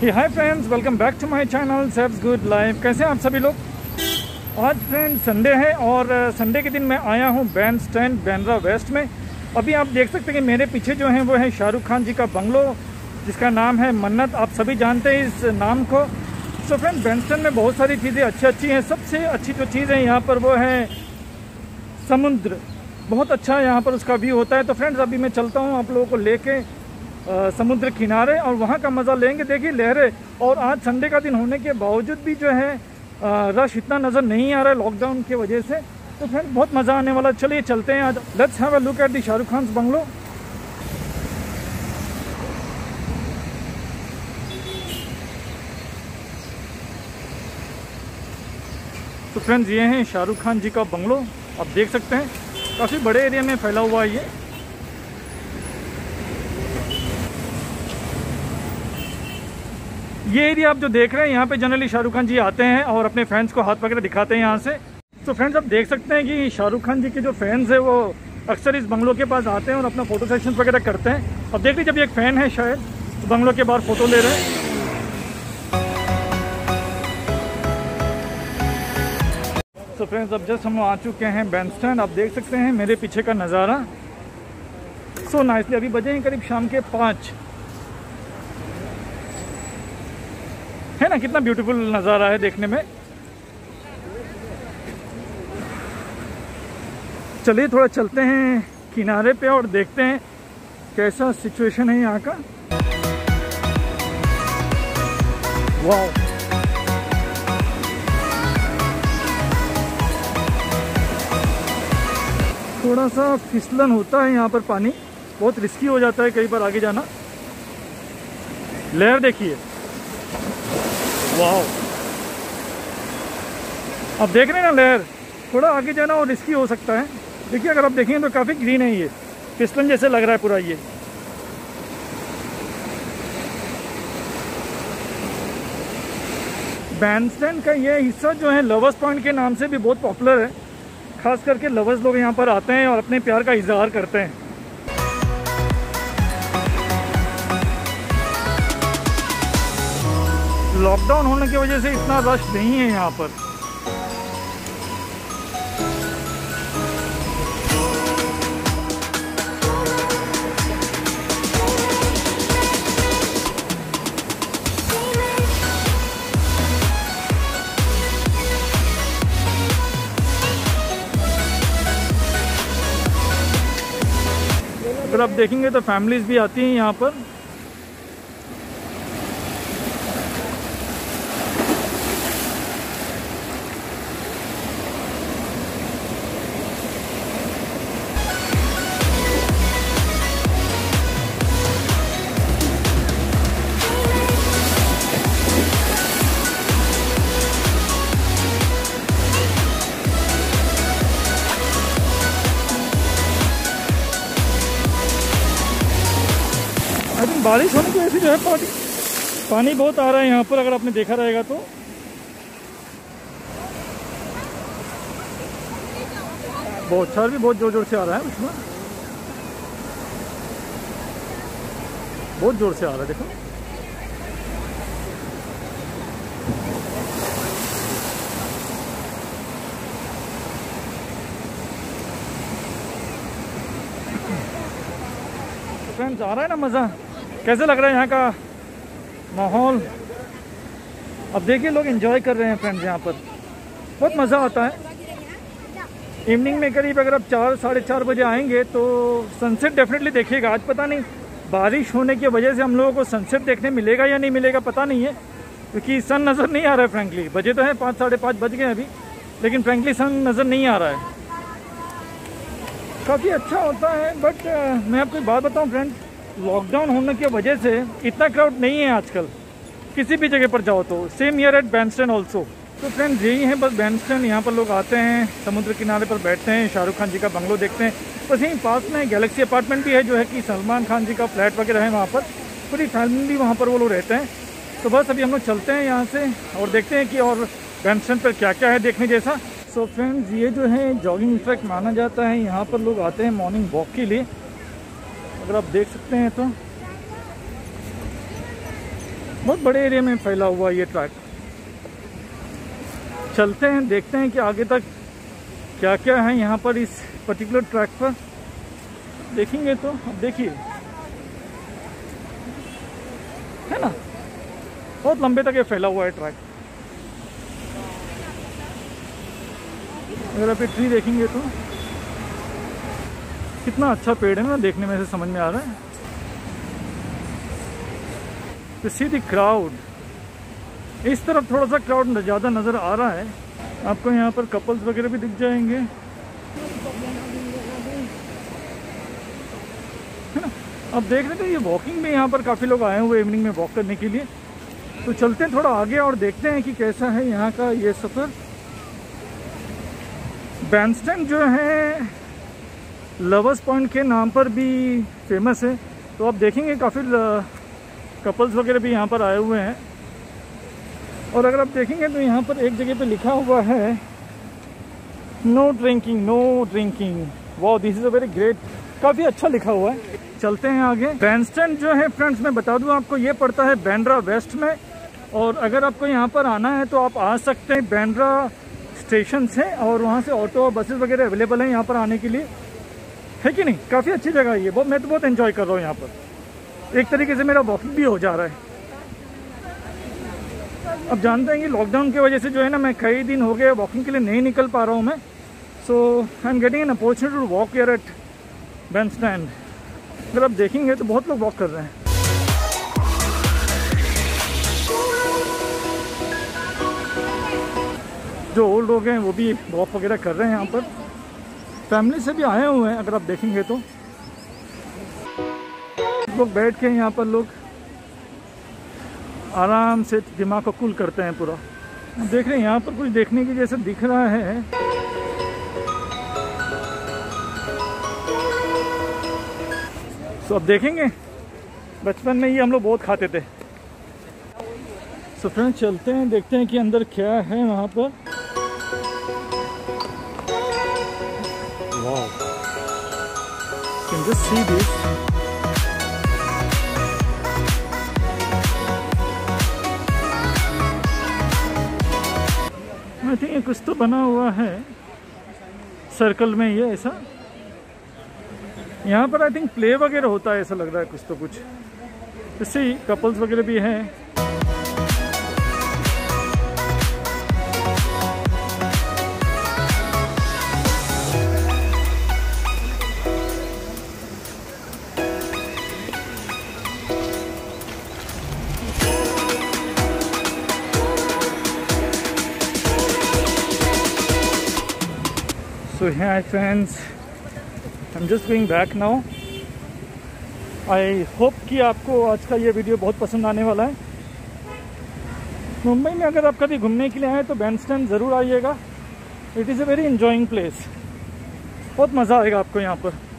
Hi friends, welcome back to my channel Sabs good life. कैसे हैं आप सभी लोग। आज फ्रेंड्स संडे है और संडे के दिन मैं आया हूं बैंड स्टैंड बांद्रा वेस्ट में। अभी आप देख सकते हैं कि मेरे पीछे जो है वो है शाहरुख खान जी का बंगलो, जिसका नाम है मन्नत। आप सभी जानते हैं इस नाम को। सो फ्रेंड्स, बैंड स्टैंड में बहुत सारी चीज़ें अच्छी हैं। सबसे अच्छी जो चीज़ है यहाँ पर वो है समुद्र। बहुत अच्छा यहाँ पर उसका व्यू होता है। तो फ्रेंड्स, अभी मैं चलता हूँ आप लोगों को लेके समुद्र किनारे और वहाँ का मज़ा लेंगे। देखिए लहरें, और आज संडे का दिन होने के बावजूद भी जो है रश इतना नज़र नहीं आ रहा है लॉकडाउन की वजह से। तो फ्रेंड्स, बहुत मज़ा आने वाला। चलिए चलते हैं आज। Let's have a look at the Shahrukh Khan bungalow. तो फ्रेंड्स, ये हैं शाहरुख खान जी का बंगलो। आप देख सकते हैं काफ़ी बड़े एरिया में फैला हुआ है ये एरिया आप जो देख रहे हैं, यहाँ पे जनरली शाहरुख खान जी आते हैं और अपने फैंस को हाथ वगैरह दिखाते हैं यहाँ से। तो फ्रेंड्स, आप देख सकते हैं कि शाहरुख खान जी के जो फैंस हैं वो अक्सर इस बंगलो के पास आते हैं और अपना फ़ोटो सेशन वगैरह करते हैं। अब देख लीजिए, जब एक फ़ैन है शायद तो बंगलो के बाहर फ़ोटो ले रहे हैं। तो फ्रेंड्स, अब जस्ट हम आ चुके हैं बैंड स्टैंड। आप देख सकते हैं मेरे पीछे का नज़ारा। So nicely. अभी बजे हैं करीब शाम के 5 है ना। कितना ब्यूटीफुल नज़ारा है देखने में। चलिए थोड़ा चलते हैं किनारे पे और देखते हैं कैसा सिचुएशन है यहाँ का। वाह, थोड़ा सा फिसलन होता है यहाँ पर। पानी बहुत रिस्की हो जाता है कई बार आगे जाना। लहर देखिए, वाह। आप देख रहे हैं ना लहर। थोड़ा आगे जाना और रिस्की हो सकता है। देखिए, अगर आप देखेंगे तो काफ़ी ग्रीन है, ये फिसलन जैसे लग रहा है पूरा। ये बैंड स्टैंड का ये हिस्सा जो है लवर्स पॉइंट के नाम से भी बहुत पॉपुलर है। खास करके लवर्स लोग यहाँ पर आते हैं और अपने प्यार का इजहार करते हैं। लॉकडाउन होने की वजह से इतना रश नहीं है यहाँ पर। अगर आप देखेंगे तो फैमिलीज भी आती हैं यहाँ पर। बारिश होने की वजह से जो है पानी बहुत आ रहा है यहाँ पर। अगर आपने देखा रहेगा तो बौछार भी बहुत जोर जोर से आ रहा है उसमें। बहुत जोर से आ रहा है, देखो। फ्रेंड्स, आ रहा है ना मज़ा। कैसे लग रहा है यहाँ का माहौल। अब देखिए लोग एंजॉय कर रहे हैं फ्रेंड्स। यहाँ पर बहुत मज़ा आता है। इवनिंग में करीब अगर आप 4 साढ़े 4 बजे आएंगे तो सनसेट डेफिनेटली देखिएगा। आज पता नहीं बारिश होने की वजह से हम लोगों को सनसेट देखने मिलेगा या नहीं मिलेगा, पता नहीं है, क्योंकि सन नज़र नहीं आ रहा है फ्रेंकली। बजे तो है 5 साढ़े 5 बज गए अभी, लेकिन फ्रेंकली सन नज़र नहीं आ रहा है। काफ़ी अच्छा होता है। बट मैं आपको एक बात बताऊँ फ्रेंड्स, लॉकडाउन होने की वजह से इतना क्राउड नहीं है आजकल। किसी भी जगह पर जाओ तो same here at Bandstand also. तो फ्रेंड्स, यही है बस बैंड स्टैंड। यहाँ पर लोग आते हैं, समुद्र किनारे पर बैठते हैं, शाहरुख खान जी का बंगलो देखते हैं। बस यहीं पास में गैलेक्सी अपार्टमेंट भी है, जो है कि सलमान खान जी का फ्लैट वगैरह है वहाँ पर। पूरी फैमिली वहाँ पर वो लोग रहते हैं। तो बस अभी हम लोग चलते हैं यहाँ से और देखते हैं कि और बैंड स्टैंड पर क्या क्या है देखने जैसा। सो फ्रेंड्स, ये जो है जॉगिंग ट्रैक माना जाता है। यहाँ पर लोग आते हैं मॉर्निंग वॉक के लिए। अगर आप देख सकते हैं तो बहुत बड़े एरिया में फैला हुआ ये ट्रैक। चलते हैं, देखते हैं कि आगे तक क्या क्या है यहाँ पर इस पर्टिकुलर ट्रैक पर। देखेंगे तो अब देखिए, है ना, बहुत लंबे तक ये फैला हुआ है ट्रैक। अगर आप ये ट्री देखेंगे तो कितना अच्छा पेड़ है ना, देखने में से समझ में आ रहा है। तो सी द क्राउड, इस तरफ थोड़ा सा क्राउड ज़्यादा नज़र आ रहा है आपको। यहाँ पर कपल्स वगैरह भी दिख जाएंगे, है ना। अब देख रहे थे ये वॉकिंग में यहाँ पर काफ़ी लोग आए हुए इवनिंग में वॉक करने के लिए। तो चलते हैं थोड़ा आगे और देखते हैं कि कैसा है यहाँ का ये सफ़र। बैंडस्टैंड जो है लवर्स पॉइंट के नाम पर भी फेमस है। तो आप देखेंगे काफ़ी कपल्स वगैरह भी यहाँ पर आए हुए हैं। और अगर आप देखेंगे तो यहाँ पर एक जगह पे लिखा हुआ है no drinking, no drinking. Wow, this is a very great, काफ़ी अच्छा लिखा हुआ है। चलते हैं आगे। बैंडस्टैंड जो है फ्रेंड्स, मैं बता दूं आपको, ये पड़ता है बांद्रा वेस्ट में। और अगर आपको यहाँ पर आना है तो आप आ सकते हैं बांद्रा स्टेशन से, और वहाँ से ऑटो और बसेस वगैरह अवेलेबल हैं यहाँ पर आने के लिए, है कि नहीं। काफ़ी अच्छी जगह है ये, बहुत, मैं तो बहुत एंजॉय कर रहा हूँ यहाँ पर। एक तरीके से मेरा वॉकिंग भी हो जा रहा है। अब जानते हैं कि लॉकडाउन की वजह से जो है ना, मैं कई दिन हो गए वॉकिंग के लिए नहीं निकल पा रहा हूँ मैं। So I am getting an opportunity to walk here at Bandstand. अगर आप देखेंगे तो बहुत लोग वॉक कर रहे हैं। जो ओल्ड लोग हैं वो भी वॉक वगैरह कर रहे हैं यहाँ पर, फैमिली से भी आए हुए हैं। अगर आप देखेंगे तो लोग बैठ के यहाँ पर लोग आराम से दिमाग को कूल करते हैं पूरा। देख रहे हैं यहाँ पर कुछ देखने की जैसे दिख रहा है। सो अब देखेंगे, बचपन में ही हम लोग बहुत खाते थे। सो फ्रेंड्स चलते हैं, देखते हैं कि अंदर क्या है वहाँ पर। Wow, can just see this. I think ये कुछ तो बना हुआ है सर्कल में, ये ऐसा। यहाँ पर आई थिंक प्ले वगैरह होता है, ऐसा लग रहा है कुछ तो कुछ। इससे ही कपल्स वगैरह भी हैं। So hi friends, I'm just going back now. I hope कि आपको आज का ये वीडियो बहुत पसंद आने वाला है। मुंबई में अगर आप कभी घूमने के लिए आए तो बैंडस्टैंड ज़रूर आइएगा। It is a very enjoying place, बहुत मज़ा आएगा आपको यहाँ पर।